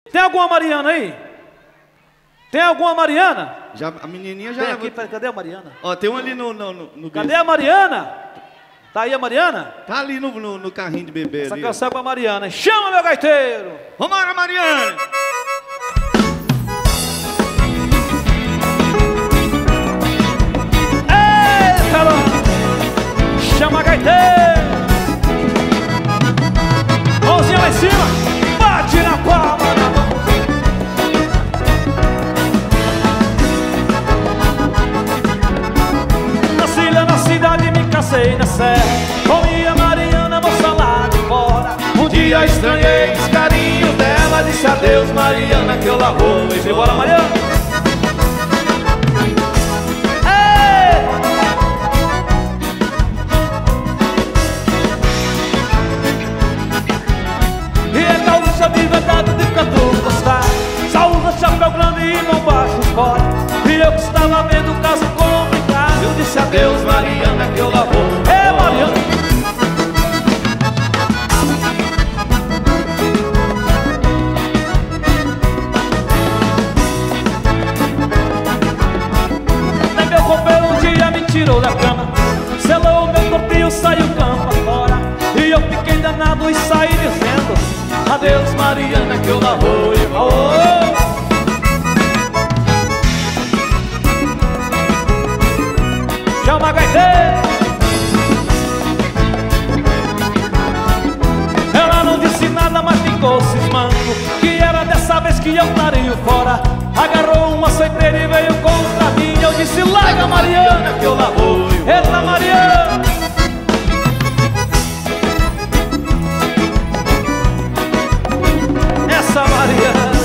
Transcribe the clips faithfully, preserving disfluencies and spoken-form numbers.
Tem alguma Mariana aí? Tem alguma Mariana? Já, a menininha já... Tem aqui, pera, cadê a Mariana? Ó, tem um ali no... no, no, no Cadê a Mariana? Tá aí a Mariana? Tá ali no, no, no carrinho de bebê. Essa ali, canção é pra Mariana. Chama, meu gaiteiro! Vambora, Mariana! Ei, caramba! Chama, gaiteiro! Mãozinha lá em cima! Bate na palma da mão! Nasci lá na cidade, me casei na serra. Com minha Mariana, moça lá de fora. Um dia estranhei os carinhos dela. Disse adeus, Mariana, que eu lá vou. E bora, Mariana! Ei! E é gaúcha de verdade, de canto gostar. Só usa chapéu grande e mão baixo fora. E eu que estava vendo o caso complicado. eu disse adeus, Mariana, que eu lá vou. É, Mariana! Tirou da cama, selou o meu corpinho, saiu campo afora. E eu fiquei danado e saí dizendo adeus, Mariana, que eu lá vou e vou. Chama, gaiteiro! Ela não disse nada, mas ficou cismando que era dessa vez que eu estaria fora. Agarrou uma açoiteira e veio contra mim. Eu disse, larga, Mariana, que eu lá vou. Eita, Mariana! Essa Mariana!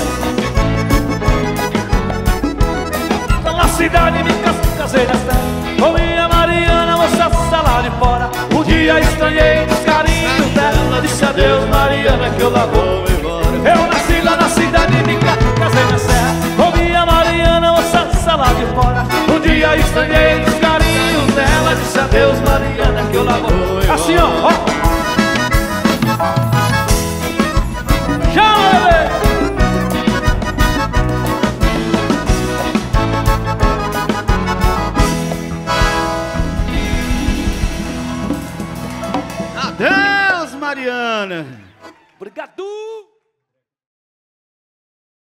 Na cidade me casei nessa. Com minha Mariana, moça lá de fora. Um dia estranhei dos carinhos dela. Disse adeus, Mariana, que eu lá vou embora. Eu nasci lá na cidade, me casei na serra. Com minha Mariana, moça lá de fora. Um dia estranhei dos carinhos dela. Disse adeus, Mariana, que eu lá vou embora. Assim, ó, ó. Chama, bebê! Adeus, Mariana! Obrigado!